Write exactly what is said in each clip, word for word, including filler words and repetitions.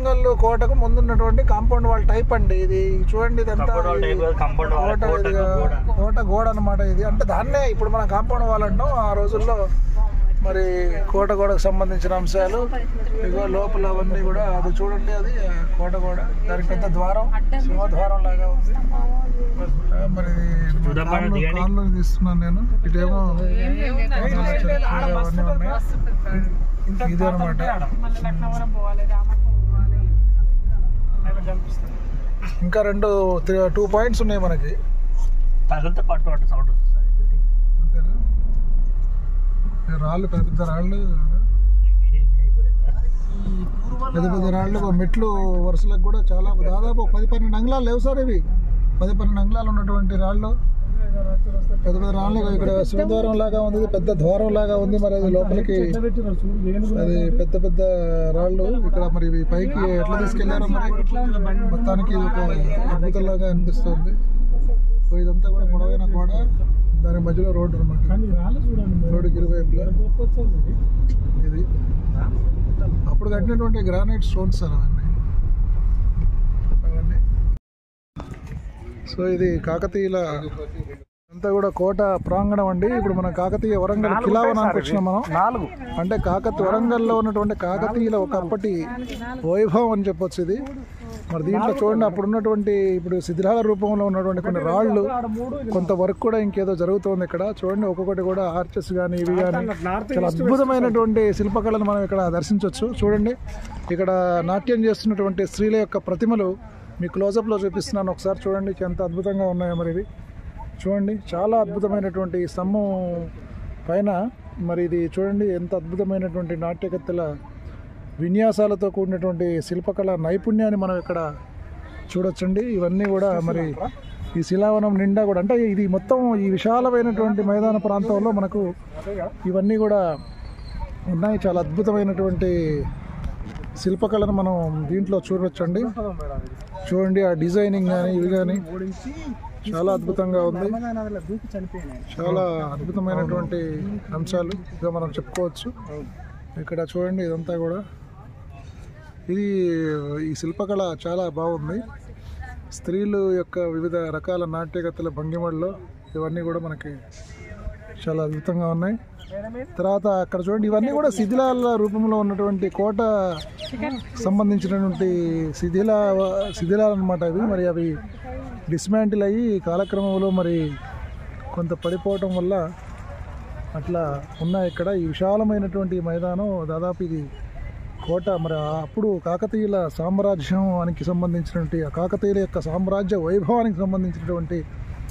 వరంగల్ కోటకు ముందున్నటువంటి compound wall type అండి ఇది. చూడండి ఇదంతా కోట గోడ అనమాట ఇది. అంటే దాన్నే ఇప్పుడు మనం కాంపౌండ్ వాల్ అంటాం. ఆ రోజుల్లో మరి కోట గోడకు సంబంధించిన అంశాలు ఇగో లోపల అవన్నీ కూడా అది చూడండి. అది కోట గోడ, దానికి పెద్ద ద్వారం, సింహద్వారం లాగా ఉంది. మరి కాళ్ళు తీస్తున్నాను నేను. ఇటేమో అవన్నీ ఉన్నాయి. ఇది అనమాట. ఇంకా రెండు టూ పాయింట్స్ ఉన్నాయి మనకి. రాళ్ళు పెద్ద పెద్ద రాళ్ళు, పెద్ద పెద్ద రాళ్ళు, మెట్లు వరుసలకు కూడా చాలా దాదాపు పది పన్నెండు అంగుళాలు లేవు సార్ ఇవి. పది పన్నెండు అంగుళాలు ఉన్నటువంటి రాళ్ళు, పెద్ద పెద్ద రాళ్ళు. ఇక్కడ సింహద్వారం లాగా ఉంది, పెద్ద ద్వారం లాగా ఉంది. మరి అది లోపలికి అది పెద్ద పెద్ద రాళ్ళు. ఇక్కడ మరి పైకి ఎట్లా తీసుకెళ్లారో మరి మొత్తానికి ఒక అద్భుతంలాగా అనిపిస్తుంది. ఇదంతా కూడా పొడవైన గోడ, దాని మధ్యలో రోడ్డు అనమాట. రోడ్డుకి ఇరువైపులా ఇది అప్పుడు కట్టినటువంటి గ్రానైట్ స్టోన్స్ సార్ అవన్నీ అవన్నీ సో ఇది కాకతీయుల అంతా కూడా కోట ప్రాంగణం అండి. ఇప్పుడు మనం కాకతీయ వరంగల్ కిలావనానికి వచ్చినాం మనం. నాలుగు అంటే కాకతీయ వరంగల్లో ఉన్నటువంటి కాకతీయుల ఒకప్పటి వైభవం అని చెప్పొచ్చు ఇది. మరి దీంట్లో చూడండి అప్పుడు ఉన్నటువంటి ఇప్పుడు శిథిలాల రూపంలో ఉన్నటువంటి కొన్ని రాళ్ళు, కొంత వర్క్ కూడా ఇంకేదో జరుగుతుంది ఇక్కడ. చూడండి ఒక్కొక్కటి కూడా ఆర్చెస్ కానీ ఇవి కానీ చాలా అద్భుతమైనటువంటి శిల్పకళను మనం ఇక్కడ దర్శించవచ్చు. చూడండి ఇక్కడ నాట్యం చేస్తున్నటువంటి స్త్రీల యొక్క ప్రతిమలు మీ క్లోజప్లో చూపిస్తున్నాను. ఒకసారి చూడండి ఎంత అద్భుతంగా ఉన్నాయో మరి ఇవి. చూడండి చాలా అద్భుతమైనటువంటి స్తంభం పైన మరి ఇది చూడండి ఎంత అద్భుతమైనటువంటి నాట్యకత్తెల విన్యాసాలతో కూడినటువంటి శిల్పకళ నైపుణ్యాన్ని మనం ఇక్కడ చూడొచ్చండి. ఇవన్నీ కూడా మరి ఈ శిలావనం నిండా కూడా అంటే ఇది మొత్తం ఈ విశాలమైనటువంటి మైదాన ప్రాంతంలో మనకు ఇవన్నీ కూడా ఉన్నాయి. చాలా అద్భుతమైనటువంటి శిల్పకళను మనం దీంట్లో చూడవచ్చండి. చూడండి ఆ డిజైనింగ్ కానీ ఇవి కానీ చాలా అద్భుతంగా ఉంది. చాలా అద్భుతమైనటువంటి అంశాలు ఇక మనం చెప్పుకోవచ్చు. ఇక్కడ చూడండి ఇదంతా కూడా ఇది ఈ శిల్పకళ చాలా బాగుంది. స్త్రీలు యొక్క వివిధ రకాల నాట్యగతుల భంగిమల్లో ఇవన్నీ కూడా మనకి చాలా అద్భుతంగా ఉన్నాయి. తర్వాత అక్కడ చూడండి ఇవన్నీ కూడా శిథిలాల రూపంలో ఉన్నటువంటి కోట సంబంధించినటువంటి శిథిల శిథిలాలు అనమాట అవి. మరి అవి డిస్మాంటిల్ అయ్యి కాలక్రమంలో మరి కొంత పడిపోవటం వల్ల అట్లా ఉన్నాయి ఇక్కడ. ఈ విశాలమైనటువంటి మైదానం దాదాపు ఇది కోట. మరి అప్పుడు కాకతీయుల సామ్రాజ్యానికి సంబంధించినటువంటి కాకతీయుల యొక్క సామ్రాజ్య వైభవానికి సంబంధించినటువంటి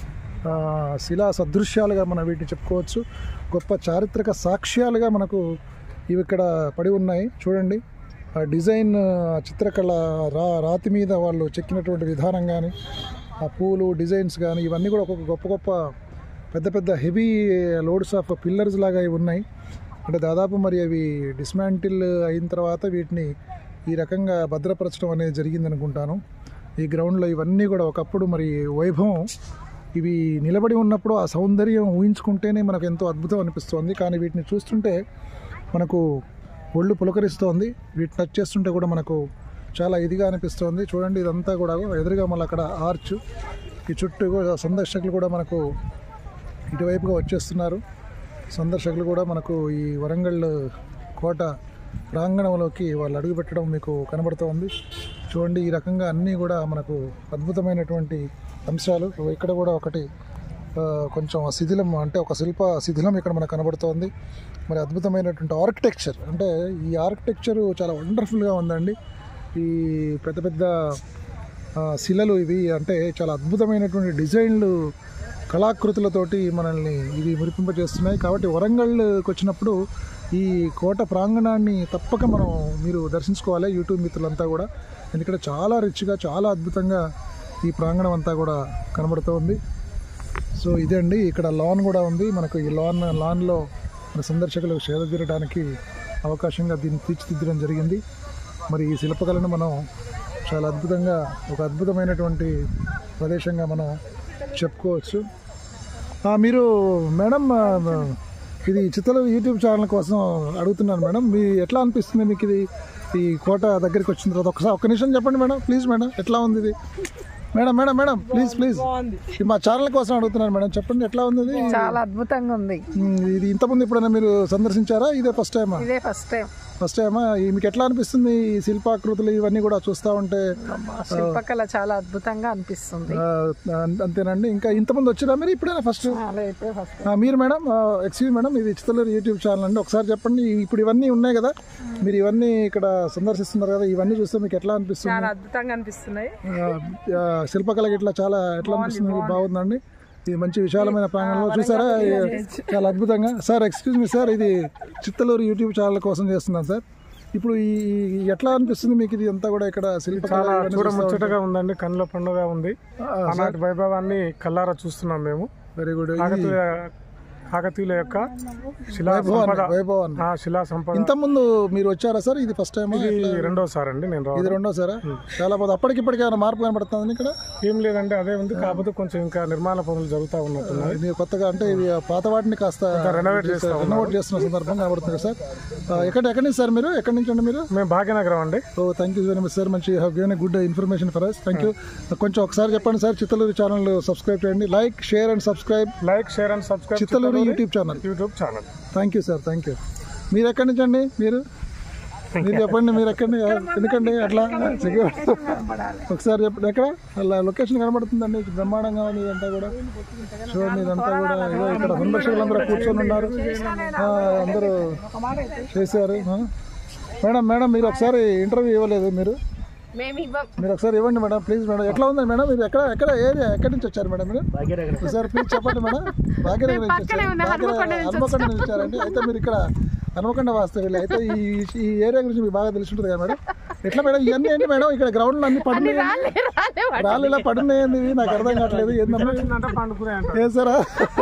శిలా సదృశ్యాలుగా మనం వీటిని చెప్పుకోవచ్చు. గొప్ప చారిత్రక సాక్ష్యాలుగా మనకు ఇవి ఇక్కడ పడి ఉన్నాయి. చూడండి ఆ డిజైన్ చిత్రకళ రా రాతి మీద వాళ్ళు చెక్కినటువంటి విధానం కానీ ఆ పూలు డిజైన్స్ కానీ ఇవన్నీ కూడా ఒక్కొక్క గొప్ప గొప్ప పెద్ద పెద్ద హెవీ లోడ్స్ ఆఫ్ పిల్లర్స్ లాగా ఇవి ఉన్నాయి. అంటే దాదాపు మరి అవి డిస్మాంటిల్ అయిన తర్వాత వీటిని ఈ రకంగా భద్రపరచడం అనేది జరిగింది అనుకుంటాను. ఈ గ్రౌండ్లో ఇవన్నీ కూడా ఒకప్పుడు మరి వైభవం ఇవి నిలబడి ఉన్నప్పుడు ఆ సౌందర్యం ఊహించుకుంటేనే మనకు ఎంతో అద్భుతం అనిపిస్తుంది. కానీ వీటిని చూస్తుంటే మనకు ఒళ్ళు పులకరిస్తోంది. వీటిని టచ్ చేస్తుంటే కూడా మనకు చాలా ఇదిగా అనిపిస్తుంది. చూడండి ఇదంతా కూడా ఎదురుగా మళ్ళీ అక్కడ ఆర్చ్, ఈ చుట్టూ సందర్శకులు కూడా మనకు ఇటువైపుగా వచ్చేస్తున్నారు. సందర్శకులు కూడా మనకు ఈ వరంగల్ కోట ప్రాంగణంలోకి వాళ్ళు అడుగుపెట్టడం మీకు కనబడుతోంది. చూడండి ఈ రకంగా అన్నీ కూడా మనకు అద్భుతమైనటువంటి అంశాలు. ఇక్కడ కూడా ఒకటి కొంచెం శిథిలం అంటే ఒక శిల్ప శిథిలం ఇక్కడ మనకు కనబడుతోంది. మరి అద్భుతమైనటువంటి ఆర్కిటెక్చర్ అంటే ఈ ఆర్కిటెక్చరు చాలా వండర్ఫుల్గా ఉందండి. ఈ పెద్ద పెద్ద శిలలు ఇవి అంటే చాలా అద్భుతమైనటువంటి డిజైన్లు కళాకృతులతోటి మనల్ని ఇవి మురిపింపజేస్తున్నాయి. కాబట్టి వరంగల్కి వచ్చినప్పుడు ఈ కోట ప్రాంగణాన్ని తప్పక మనం మీరు దర్శించుకోవాలి యూట్యూబ్ మిత్రులంతా కూడా. ఎందుకంటే చాలా రిచ్గా చాలా అద్భుతంగా ఈ ప్రాంగణం అంతా కూడా కనబడుతోంది. సో ఇదే అండి ఇక్కడ లాన్ కూడా ఉంది మనకు. ఈ లాన్ లాన్లో మన సందర్శకులు సేద తీరడానికి అవకాశంగా దీన్ని తీర్చిదిద్దడం జరిగింది. మరి ఈ శిల్పకళను మనం చాలా అద్భుతంగా ఒక అద్భుతమైనటువంటి ప్రదేశంగా మనం చెప్పుకోవచ్చు. మీరు మేడం ఇది చిత్రల యూట్యూబ్ ఛానల్ కోసం అడుగుతున్నాను మేడం, మీ ఎట్లా అనిపిస్తుంది మీకు ఇది ఈ కోట దగ్గరికి వచ్చిన తర్వాత ఒకసారి ఒక్క నిమిషం చెప్పండి మేడం, ప్లీజ్ మేడం, ఎట్లా ఉంది ఇది? Madam madam madam please please మా ఛానల్ కోసం అడుగుతున్నాను మేడం, చెప్పండి ఎట్లా ఉంది ఇది? చాలా అద్భుతంగా ఉంది. ఇది ఇంతకుముందు ఎప్పుడైనా మీరు సందర్శించారా? ఇదే ఫస్ట్ టైమా? ఇదే ఫస్ట్ టైం. ఫస్ట్ టైమా? మీకు ఎట్లా అనిపిస్తుంది ఈ శిల్పాకృతులు ఇవన్నీ కూడా చూస్తూ ఉంటే? శిల్పకళ చాలా అద్భుతంగా అనిపిస్తుంది. అంతేనండి. ఇంకా ఇంతకుముందు వచ్చినా మీరు ఇప్పుడైనా ఫస్ట్? మీరు మేడం, ఎక్స్క్యూజ్ మేడం, ఇది చిత్తలూరు యూట్యూబ్ ఛానల్ అండి, ఒకసారి చెప్పండి ఇప్పుడు ఇవన్నీ ఉన్నాయి కదా, మీరు ఇవన్నీ ఇక్కడ సందర్శిస్తున్నారు కదా, ఇవన్నీ చూస్తే మీకు ఎట్లా అనిపిస్తుంది? చాలా అద్భుతంగా అనిపిస్తున్నాయి. శిల్పకళ ఇట్లా చాలా ఎట్లా అనిపిస్తుంది? బాగుందండి. ఇది మంచి విశాలమైన ప్రాంగణంలో చూసారా, చాలా అద్భుతంగా. సార్ ఎక్స్క్యూజ్ మీ సార్, ఇది చిత్తలూరు యూట్యూబ్ ఛానల్ కోసం చేస్తున్నాను సార్. ఇప్పుడు ఈ ఎట్లా అనిపిస్తుంది మీకు ఇది అంతా కూడా? ఇక్కడ చాలా చూడముచ్చటగా ఉందండి, కళ్ళ పండుగ ఉంది. అలాంటి వైభవాన్ని కళ్ళారా చూస్తున్నాం మేము. Very good. కాకతీయుల యొక్క శిలా శిలా సంపద. ఇంత ముందు మీరు వచ్చారా సార్? ఇది ఫస్ట్ టైం? ఇది రెండోసారి అండి నేను. ఇది రెండోసారా? చాలా బాగుంది. అప్పటికిప్పటికి ఏమైనా మార్పు కనబడుతుంది ఇక్కడ? ఏం లేదండి, అదే ఉంది, కాకపోతే కొంచెం ఇంకా నిర్మాణ పనులు జరుగుతూ ఉన్నట్టున్నాయి. మీరు కొత్తగా అంటే ఇది పాత వాటిని కాస్త రెనోవేట్ చేస్తాం, రెనోవేట్ చేస్తున్న సందర్భం కనబడుతుంది సార్. ఎక్కడ ఎక్కడి నుంచి సార్ మీరు? ఎక్కడి నుంచి అండి మీరు? మేము భాగ్యనగరం అండి. Oh thank you very much sir, మంచి have given good information for us. Thank you. కొంచెం ఒకసారి చెప్పండి సార్, చిత్తలూరు ఛానల్ సబ్స్క్రైబ్ చేయండి. Like share and subscribe. Like share and subscribe Chittaluru YouTube channel. YouTube channel. Thank you sir, thank you. మీరు ఎక్కడి నుంచి అండి? మీరు మీరు చెప్పండి, మీరు ఎక్కడి? ఎందుకండి అట్లా ఒకసారి చెప్పండి. ఎక్కడ అలా లొకేషన్ కనబడుతుందండి, బ్రహ్మాండంగా ఉంది ఇదంతా కూడా. చూడండి ఇదంతా కూడా ఇక్కడ సందర్శకులందరూ కూర్చొని ఉన్నారు, అందరూ చేశారు. మేడం మేడం మీరు ఒకసారి ఇంటర్వ్యూ ఇవ్వలేదు మీరు? మీరు ఒకసారి ఇవ్వండి మేడం, ప్లీజ్ మేడం. ఎట్లా ఉంది మేడం? మీరు ఎక్కడ ఎక్కడ ఏరియా ఎక్కడి నుంచి వచ్చారు మేడం మీరు? ఒకసారి ప్లీజ్ చెప్పండి మేడం. భాగ్యనగర్ నుంచి వచ్చారు, హన్మకొండ నుంచి వచ్చారండి. అయితే మీరు ఇక్కడ హన్మకొండ వాస్తవ్యులు. అయితే ఈ ఈ ఏరియా గురించి మీకు బాగా తెలిసి ఉంటుంది కదా మేడం. ఎట్లా మేడం ఇవన్నీ ఏంటి మేడం? ఇక్కడ గ్రౌండ్ లో అన్ని పడున్నాయి, రాళ్ళు ఇలా పడున్నాయండి, ఇవి నాకు అర్థం కావట్లేదు ఏంటమ్మా. ఏ సారా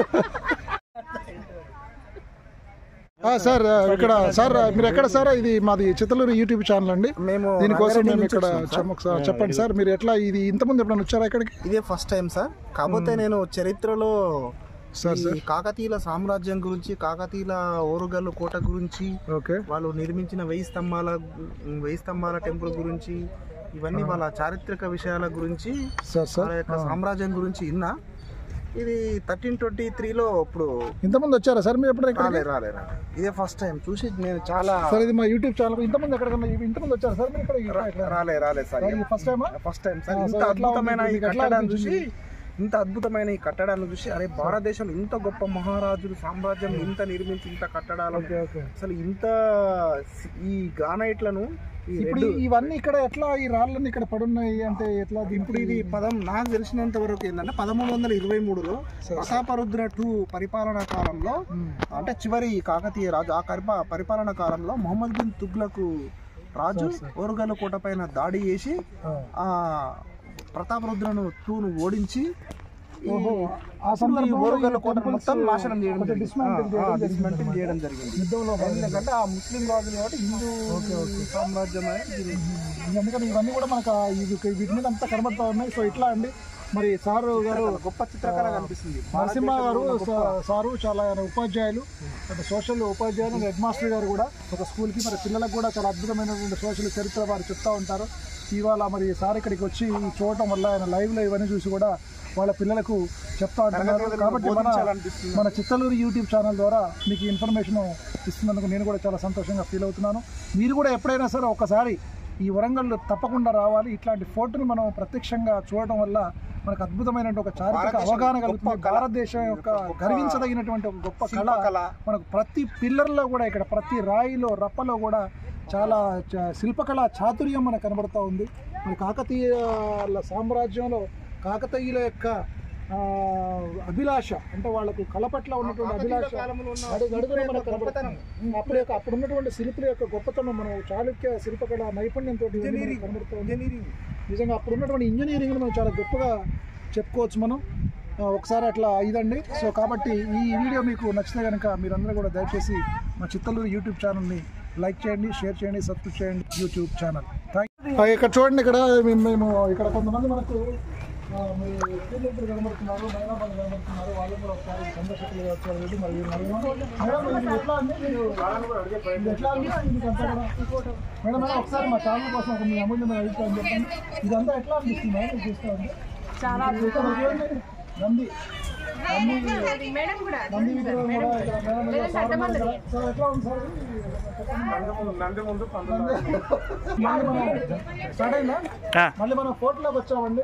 సార్ ఇక్కడ సార్ మీరు ఎక్కడ సార్? ఇది మాది చిత్తలూరు యూట్యూబ్ ఛానల్ అండి. మేము దీనికోసం మేము ఇక్కడ చెప్పండి సార్, మీరు ఎట్లా ఇది ఇంతకుముందు ఎప్పుడైనా వచ్చారా ఇక్కడికి? ఇదే ఫస్ట్ టైం సార్. కాకపోతే నేను చరిత్రలో కాకతీయుల సామ్రాజ్యం గురించి, కాకతీయుల ఓరుగల్లు కోట గురించి, వాళ్ళు నిర్మించిన వెయ్యి స్తంభాల వెయ్యి స్తంభాల టెంపుల్ గురించి, ఇవన్నీ వాళ్ళ చారిత్రక విషయాల గురించి, వాళ్ళ యొక్క సామ్రాజ్యం గురించి విన్నా. ఇది థర్టీన్ ట్వంటీ త్రీలో ఇప్పుడు ఇంతకుముందు వచ్చారా సార్ మీరు? ఎప్పుడు రాలే రాలే రాలే ఇదే ఫస్ట్ టైం చూసి నేను చాలా. సార్ ఇది మా యూట్యూబ్ ఛానల్. ఇంతకుముందు ఎక్కడికన్నా ఇంతకుముందు వచ్చారా సార్ మీరు ఇక్కడ? రాలే రాలే sir, first time first time sir. ఇంత అద్భుతమైన ఈ కట్టడాన్ని చూసి ఇంత అద్భుతమైన ఈ కట్టడాన్ని చూసి అరే భారతదేశంలో ఇంత గొప్ప మహారాజులు సామ్రాజ్యం ఇంత నిర్మించి ఇంత కట్టడాలు, అసలు ఇంత ఈ గ్రానైట్లను ఇప్పుడు ఇవన్నీ ఇక్కడ ఎట్లా ఈ రాళ్ళని ఇక్కడ పడున్నాయి అంటే ఎట్లా? ఇప్పుడు ఇది పదం నాకు తెలిసినంత వరకు ఏంటంటే పదమూడు వందల ఇరవై మూడులో ప్రతాపరుద్ర టూ పరిపాలనా కాలంలో, అంటే చివరి కాకతీయ రాజు ఆ పరిపాలనా కాలంలో మొహమ్మద్ బిన్ తుగ్లక్ రాజు ఓరుగల్లు కోట పైన దాడి చేసి ఆ ప్రతాపరుద్రను టూను ఓడించి ఓరుగల్లు కోట మొత్తం నాశనం చేయడం డిస్మెంటిల్ చేయడం జరిగింది. ఎందుకంటే ఆ ముస్లిం రాజులు కాబట్టి హిందూ సామ్రాజ్యం అనేది. ఎందుకంటే ఇవన్నీ కూడా మనకు వీటి మీద అంతా కనబడతా ఉన్నాయి. సో ఇట్లా అండి మరి సారు గారు గొప్ప చిత్రకళ కనిపిస్తుంది. నరసింహ గారు సారు చాలా ఉపాధ్యాయులు, అంటే సోషల్ ఉపాధ్యాయులు, హెడ్ మాస్టర్ గారు కూడా ఒక స్కూల్కి మరి పిల్లలకు కూడా చాలా అద్భుతమైనటువంటి సోషల్ చరిత్ర వారు చెప్తూ ఉంటారు. ఇవాళ మరి సార్ ఇక్కడికి వచ్చి చూడటం వల్ల ఆయన లైవ్లో ఇవన్నీ చూసి కూడా వాళ్ళ పిల్లలకు చెప్తా ఉంటున్నారు. కాబట్టి మన మన చిత్తలూరు యూట్యూబ్ ఛానల్ ద్వారా మీకు ఇన్ఫర్మేషన్ ఇస్తున్నందుకు నేను కూడా చాలా సంతోషంగా ఫీల్ అవుతున్నాను. మీరు కూడా ఎప్పుడైనా సరే ఒకసారి ఈ వరంగల్ తప్పకుండా రావాలి. ఇట్లాంటి ఫోటోని మనం ప్రత్యక్షంగా చూడటం వల్ల మనకు అద్భుతమైన ఒక చారిత్రక అవగాహన కలుగుతుంది. భారతదేశం యొక్క గర్వించదగినటువంటి ఒక గొప్ప కళ మనకు ప్రతి పిల్లర్లో కూడా, ఇక్కడ ప్రతి రాయిలో రప్పలో కూడా చాలా శిల్పకళ చాతుర్యం మనకు కనబడుతూ ఉంది. మరి కాకతీయుల సామ్రాజ్యంలో కాకతీయుల యొక్క అభిలాష, అంటే వాళ్ళకు కళ పట్ల ఉన్నటువంటి అభిలాష అడుగడుగున మనకు కనబడుతుంది. అప్పుడు యొక్క అప్పుడు ఉన్నటువంటి శిల్పుల యొక్క గొప్పతనం మనం చాళుక్య శిల్పకళ నైపుణ్యంతో కనబడుతుంది. నిజంగా అప్పుడు ఉన్నటువంటి ఇంజనీరింగ్ మనం చాలా గొప్పగా చెప్పుకోవచ్చు మనం. ఒకసారి అట్లా ఇదండి. సో కాబట్టి ఈ వీడియో మీకు నచ్చితే కనుక మీరందరూ కూడా దయచేసి మా చిత్తలూరు యూట్యూబ్ ఛానల్ని లైక్ చేయండి, షేర్ చేయండి, సబ్స్క్రైబ్ చేయండి యూట్యూబ్ ఛానల్. Thank you. ఇక్కడ చూడండి, ఇక్కడ మేము ఇక్కడ కొంతమంది మనకు మీరు స్టూడెంట్లు కనబడుతున్నారు, మహిళా బంధువులు కనబడుతున్నారు, వాళ్ళు కూడా ఒకసారి సందర్శకులు వచ్చారు. మరి మేడం ఇది ఎట్లా అండి, మీరు ఇది ఎట్లా అనిపిస్తుంది మీకు అంతా కూడా? మేడం మేడం ఒకసారి మా ఛానల్ కోసం ఒక మీ అమూల్యమైన అభిప్రాయం చెప్పండి. ఇదంతా ఎట్లా అనిపిస్తుంది మేడం మీరు చూస్తూ ఉంటే? చాలా నంది నంది నంది విగ్రహం కూడా ఇక్కడ మేడం మీద సార్ ఎట్లా ఉంది సార్? నంది ముందు మళ్ళీ మనం స్టార్ట్ అయిందా? మళ్ళీ మనం ఫోటోలోకి వచ్చామండి.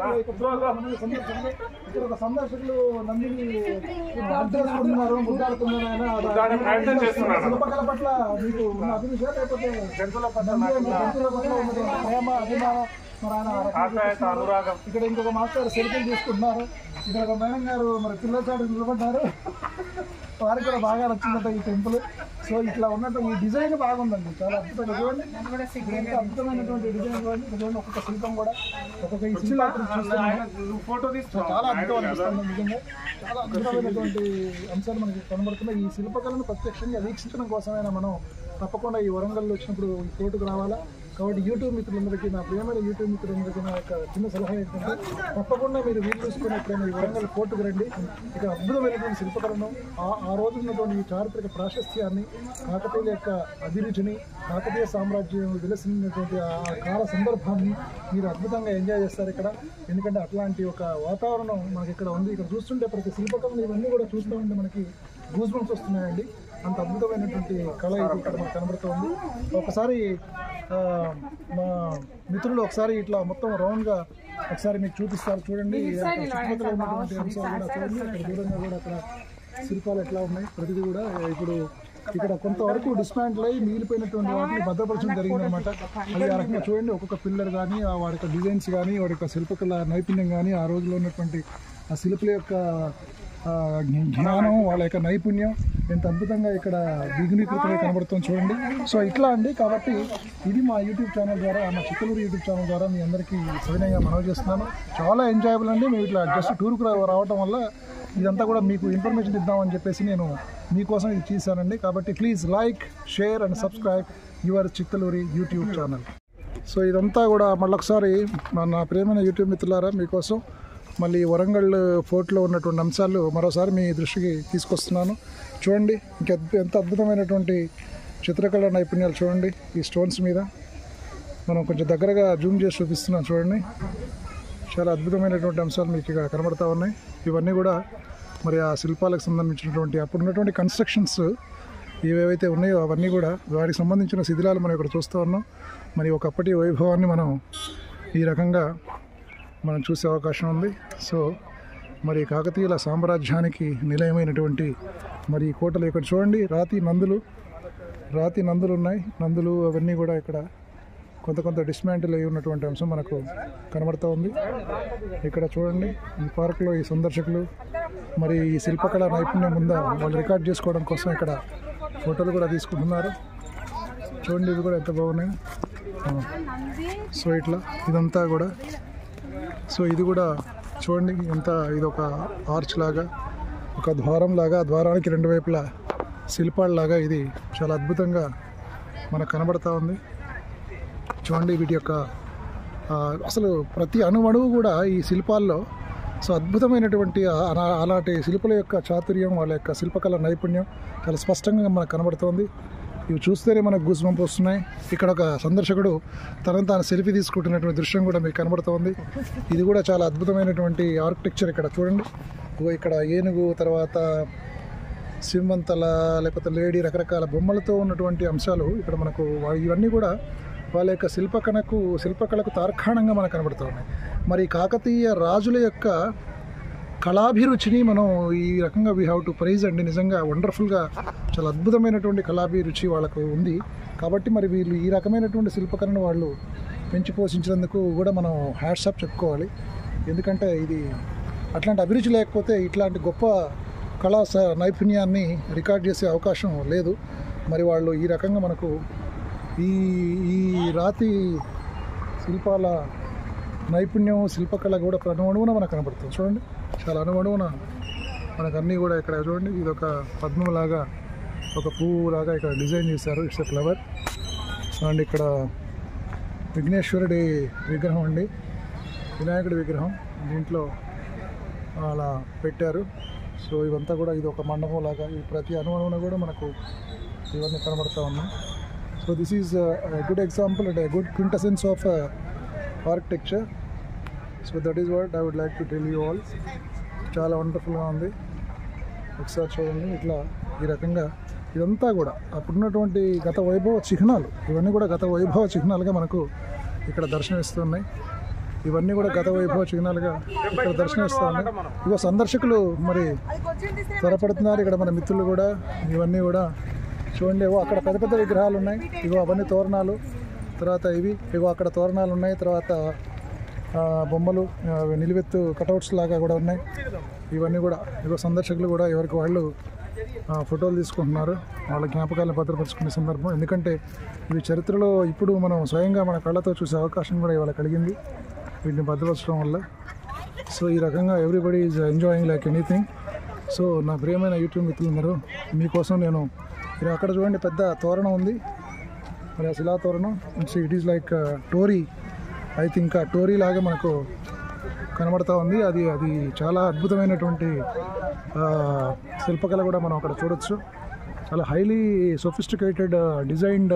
ఇక్కడ ఒక సందర్శకులు నందిని చేసుకుంటున్నారు, ముద్దాడుతున్నారు. శిల్పకళ పట్ల మీకు ఉన్న అభిరుచి లేకపోతే జంతువుల పట్ల ఉన్నటువంటి ప్రేమ అభిమానం మరి ఆయన అనురాగం? ఇక్కడ ఇంకొక మాస్టర్ సెల్ఫీలు తీసుకుంటున్నారు. ఇక్కడ ఒక మేడం గారు మరి పిల్లల చాటు నిలబడ్డారు. వారికి కూడా బాగా నచ్చిందట ఈ టెంపుల్. సో ఇట్లా ఉన్నట్టు ఈ డిజైన్ బాగుందండి, చాలా అద్భుతంగా చూడండి. ఎంత అద్భుతమైనటువంటి డిజైన్ చూడండి. చూడండి ఒక్కొక్క శిల్పం కూడా ఒక్కొక్క ఈ శిల్పాకృతి చూస్తే చాలా అద్భుతం అనిపిస్తుంది. నిజంగా చాలా అద్భుతమైనటువంటి అంశాలు మనకి కనబడుతున్నాయి. ఈ శిల్పకళను ప్రత్యక్షంగా వీక్షించడం కోసమైనా మనం తప్పకుండా ఈ వరంగల్లో వచ్చినప్పుడు ఈ కోర్టుకు రావాలా. కాబట్టి యూట్యూబ్ మిత్రులందరికీ, నా ప్రియమైన యూట్యూబ్ మిత్రులందరికీ నా యొక్క చిన్న సలహా ఏంటంటే తప్పకుండా మీరు వీలు చూసుకుని ఎప్పుడైనా ఈ వరంగల్ కోర్టుకు రండి. ఇక అద్భుతమైనటువంటి శిల్పకళను, ఆ రోజు ఉన్నటువంటి ఈ చారిత్రక ప్రాశస్త్యాన్ని, కాకతీయుల యొక్క అభిరుచిని, కాకతీయ సామ్రాజ్యం విలసినటువంటి ఆ కాల సందర్భాన్ని మీరు అద్భుతంగా ఎంజాయ్ చేస్తారు ఇక్కడ. ఎందుకంటే అట్లాంటి ఒక వాతావరణం మనకి ఇక్కడ ఉంది. ఇక్కడ చూస్తుంటే ప్రతి శిల్పకళను ఇవన్నీ కూడా చూస్తూ ఉంటే మనకి గూస్ బంప్స్ వస్తున్నాయండి. అంత అద్భుతమైనటువంటి కళ ఇది ఇక్కడ మనకు కనబడుతుంది. ఒకసారి మా మిత్రులు ఒకసారి ఇట్లా మొత్తం రౌండ్గా ఒకసారి మీకు చూపిస్తారు. చూడండి చుట్టుపక్కల ఉన్నటువంటి అంశాలు కూడా చూడండి. అక్కడ దూరంగా కూడా అక్కడ శిల్పాలు ఎట్లా ఉన్నాయి ప్రతిదీ కూడా. ఇప్పుడు ఇక్కడ కొంతవరకు డిస్మాంటిల్ అయ్యి మిగిలిపోయినటువంటి వాటిని భద్రపరచడం జరిగిందనమాట. అది ఆ రకంగా చూడండి. ఒక్కొక్క పిల్లర్ కానీ, వాడి యొక్క డిజైన్స్ కానీ, వాడి యొక్క శిల్పకళ నైపుణ్యం కానీ, ఆ రోజులో ఉన్నటువంటి ఆ శిల్పుల యొక్క జ్ఞానం, వాళ్ళ యొక్క నైపుణ్యం ఎంత అద్భుతంగా ఇక్కడ ద్విగుణీకృతంగా కనబడుతుంది చూడండి. సో ఇట్లా అండి. కాబట్టి ఇది మా యూట్యూబ్ ఛానల్ ద్వారా, మా చిత్తలూరు యూట్యూబ్ ఛానల్ ద్వారా మీ అందరికీ సవినయంగా మనవి చేస్తున్నాను. చాలా ఎంజాయబుల్ అండి. మేము ఇట్లా జస్ట్ టూర్కు రావడం వల్ల ఇదంతా కూడా మీకు ఇన్ఫర్మేషన్ ఇద్దామని చెప్పేసి నేను మీకోసం ఇది చేశానండి. కాబట్టి please like, share and subscribe your Chittaluri YouTube channel. So ఇదంతా కూడా మళ్ళొకసారి నా ప్రియమైన యూట్యూబ్ మిత్రులారా మీకోసం మళ్ళీ వరంగల్ ఫోర్ట్లో ఉన్నటువంటి అంశాలు మరోసారి మీ దృష్టికి తీసుకొస్తున్నాను. చూడండి ఇంకా ఎంత అద్భుతమైనటువంటి చిత్రకళ నైపుణ్యాలు చూడండి. ఈ స్టోన్స్ మీద మనం కొంచెం దగ్గరగా జూమ్ చేసి చూపిస్తున్నాం చూడండి. చాలా అద్భుతమైనటువంటి అంశాలు మీకు ఇక్కడ కనబడతా ఉన్నాయి. ఇవన్నీ కూడా మరి ఆ శిల్పాలకు సంబంధించినటువంటి అప్పుడు ఉన్నటువంటి కన్స్ట్రక్షన్స్ ఏవేవైతే ఉన్నాయో అవన్నీ కూడా వాటికి సంబంధించిన శిథిలాలు మనం ఇక్కడ చూస్తూ ఉన్నాం. మరి ఒకప్పటి వైభవాన్ని మనం ఈ రకంగా మనం చూసే అవకాశం ఉంది. సో మరి కాకతీయుల సామ్రాజ్యానికి నిలయమైనటువంటి మరి ఈ కోటలు ఇక్కడ చూడండి. రాతి నందులు రాతి నందులు ఉన్నాయి. నందులు అవన్నీ కూడా ఇక్కడ కొంత కొంత డిస్మాంటిల్ అయి ఉన్నటువంటి అంశం మనకు కనబడుతూ ఉంది. ఇక్కడ చూడండి ఈ పార్కులో ఈ సందర్శకులు మరి ఈ శిల్పకళ నైపుణ్యం ఉందా వాళ్ళు రికార్డ్ చేసుకోవడం కోసం ఇక్కడ ఫోటోలు కూడా తీసుకుంటున్నారు. చూడండి ఇవి కూడా ఎంత బాగున్నాయి. సో ఇట్లా ఇదంతా కూడా, సో ఇది కూడా చూడండి ఎంత, ఇది ఒక ఆర్చ్ లాగా, ఒక ద్వారం లాగా, ద్వారానికి రెండు వైపులా శిల్పాలలాగా ఇది చాలా అద్భుతంగా మనకు కనబడతా ఉంది. చూడండి వీటి యొక్క అసలు ప్రతి అణువణువు కూడా ఈ శిల్పాల్లో సో అద్భుతమైనటువంటి అలాంటి శిల్పుల యొక్క చాతుర్యం, వాళ్ళ యొక్క శిల్పకళ నైపుణ్యం చాలా స్పష్టంగా మనకు కనబడుతోంది. ఇవి చూస్తేనే మనకు గూస్ బంప్స్ వస్తున్నాయి. ఇక్కడ ఒక సందర్శకుడు తనను తాను సెల్ఫీ తీసుకుంటున్నటువంటి దృశ్యం కూడా మీకు కనబడుతోంది. ఇది కూడా చాలా అద్భుతమైనటువంటి ఆర్కిటెక్చర్. ఇక్కడ చూడండి ఇక్కడ ఏనుగు, తర్వాత సింహంతల, లేకపోతే లేడీ, రకరకాల బొమ్మలతో ఉన్నటువంటి అంశాలు ఇక్కడ మనకు ఇవన్నీ కూడా వాళ్ళ యొక్క శిల్పకళకు శిల్పకళకు తార్కాణంగా మనకు కనబడుతూ ఉన్నాయి. మరి కాకతీయ రాజుల యొక్క కళాభిరుచిని మనం ఈ రకంగా వీ హ్యావ్ టు ప్రైజ్ అండి. నిజంగా వండర్ఫుల్గా చాలా అద్భుతమైనటువంటి కళాభిరుచి వాళ్ళకు ఉంది. కాబట్టి మరి వీళ్ళు ఈ రకమైనటువంటి శిల్పకళను వాళ్ళు పెంచి పోషించినందుకు కూడా మనం హ్యాట్సాప్ చెప్పుకోవాలి. ఎందుకంటే ఇది అట్లాంటి అభిరుచి లేకపోతే ఇట్లాంటి గొప్ప కళా నైపుణ్యాన్ని రికార్డ్ చేసే అవకాశం లేదు. మరి వాళ్ళు ఈ రకంగా మనకు ఈ ఈ రాతి శిల్పాల నైపుణ్యం, శిల్పకళ కూడా అణువణువున మనకు కనబడుతుంది. చూడండి చాలా అణువణువున మనకు అన్నీ కూడా ఇక్కడ చూడండి. ఇది ఒక పద్మంలాగా, ఒక పువ్వు లాగా ఇక్కడ డిజైన్ చేశారు. It's a flower. అండ్ ఇక్కడ విఘ్నేశ్వరుడి విగ్రహం అండి. వినాయకుడి విగ్రహం దీంట్లో అలా పెట్టారు. సో ఇవంతా కూడా ఇది ఒక మండపం లాగా, ఈ ప్రతి అనువనువున కూడా మనకు ఇవన్నీ కనబడుతూ ఉన్నాయి. So this is good example and good quintessence of architecture. So that is what I would like to tell you all. చాలా వండర్ఫుల్గా ఉంది, ఒకసారి చూడండి. ఇట్లా ఈ రకంగా ఇదంతా కూడా అప్పుడున్నటువంటి గత వైభవ చిహ్నాలు, ఇవన్నీ కూడా గత వైభవ చిహ్నాలుగా మనకు ఇక్కడ దర్శనమిస్తున్నాయి. ఇవన్నీ కూడా గత వైభవ చిహ్నాలుగా ఇక్కడ దర్శనమిస్తూ ఉన్నాయి. ఇగో సందర్శకులు మరి త్వరపడుతున్నారు. ఇక్కడ మన మిత్రులు కూడా ఇవన్నీ కూడా చూడండి. ఇగో అక్కడ పెద్ద పెద్ద విగ్రహాలు ఉన్నాయి. ఇగో అవన్నీ తోరణాలు, తర్వాత ఇవి ఇగో అక్కడ తోరణాలు ఉన్నాయి, తర్వాత బొమ్మలు నిలువెత్తు కటౌట్స్ లాగా కూడా ఉన్నాయి. ఇవన్నీ కూడా ఇగో సందర్శకులు కూడా ఎవరికి వాళ్ళు ఫోటోలు తీసుకుంటున్నారు, వాళ్ళ జ్ఞాపకాలను భద్రపరుచుకునే సందర్భం. ఎందుకంటే ఇవి చరిత్రలో ఇప్పుడు మనం స్వయంగా మన కళ్ళతో చూసే అవకాశం కూడా ఇవాళ కలిగింది వీటిని భద్రపరచడం వల్ల. సో ఈ రకంగా everybody is enjoying like anything. So నా ప్రియమైన యూట్యూబ్ మిత్రులందరూ మీకోసం నేను మీరు అక్కడ చూడండి పెద్ద తోరణం ఉంది, మరి ఆ శిలా తోరణం. It is like torii, I think ఆ టోరీ లాగా మనకు కనబడతా ఉంది. అది అది చాలా అద్భుతమైనటువంటి శిల్పకళ కూడా మనం అక్కడ చూడొచ్చు. చాలా highly sophisticated designed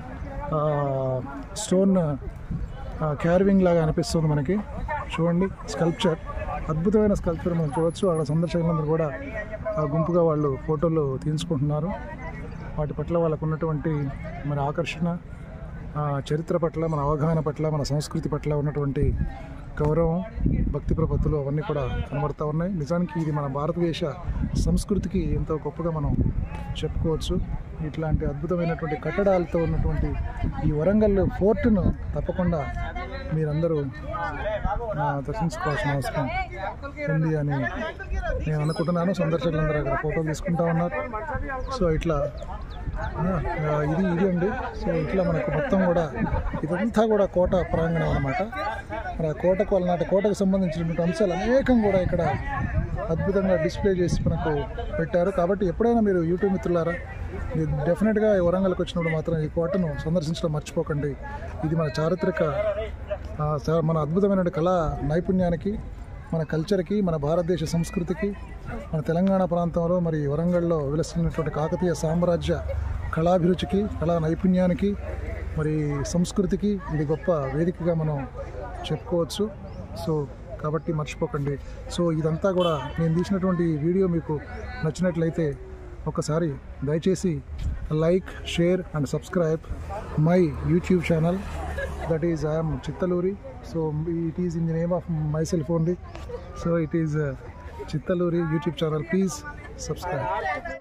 stone carving లాగా అనిపిస్తుంది మనకి. చూడండి స్కల్ప్చర్, అద్భుతమైన స్కల్ప్చర్ మనం చూడొచ్చు. అక్కడ సందర్శకులందరూ కూడా గుంపుగా వాళ్ళు ఫోటోలు తీసుకుంటున్నారు. వాటి పట్ల వాళ్ళకు ఉన్నటువంటి మన ఆకర్షణ, చరిత్ర పట్ల, మన అవగాహన పట్ల, మన సంస్కృతి పట్ల ఉన్నటువంటి గౌరవం, భక్తి ప్రపత్తులు అవన్నీ కూడా కనబడుతూ ఉన్నాయి. నిజానికి ఇది మన భారతదేశ సంస్కృతికి ఎంతో గొప్పగా మనం చెప్పుకోవచ్చు. ఇట్లాంటి అద్భుతమైనటువంటి కట్టడాలతో ఉన్నటువంటి ఈ వరంగల్ ఫోర్ట్ను తప్పకుండా మీరందరూ దర్శించుకోవాల్సిన అవసరం ఉంది అని నేను అనుకుంటున్నాను. సందర్శకులందరూ అక్కడ ఫోటోలు తీసుకుంటా ఉన్నారు. సో ఇట్లా ఇది ఇది అండి. సో ఇట్లా మనకు మొత్తం కూడా ఇదంతా కూడా కోట ప్రాంగణం అన్నమాట. మరి ఆ కోటకు వాళ్ళ కోటకు సంబంధించినటువంటి అంశాలు అనేకం కూడా ఇక్కడ అద్భుతంగా డిస్ప్లే చేసి మనకు పెట్టారు. కాబట్టి ఎప్పుడైనా మీరు యూట్యూబ్ మిత్రులారా మీరు డెఫినెట్గా వరంగల్కి వచ్చినప్పుడు మాత్రం ఈ కోటను సందర్శించడం మర్చిపోకండి. ఇది మన చారిత్రక మన అద్భుతమైన కళా నైపుణ్యానికి, మన కల్చర్కి, మన భారతదేశ సంస్కృతికి, మన తెలంగాణ ప్రాంతంలో మరి వరంగల్లో విలసినటువంటి కాకతీయ సామ్రాజ్య కళాభిరుచికి, కళా నైపుణ్యానికి, మరి సంస్కృతికి ఇది గొప్ప వేదికగా మనం చెప్పుకోవచ్చు. సో కాబట్టి మర్చిపోకండి. సో ఇదంతా కూడా నేను తీసినటువంటి వీడియో మీకు నచ్చినట్లయితే ఒకసారి దయచేసి like, share and subscribe my YouTube channel. That is I'm Chittaluri. So it is in the name of myself only. So it is Chittaluri YouTube channel. Please subscribe.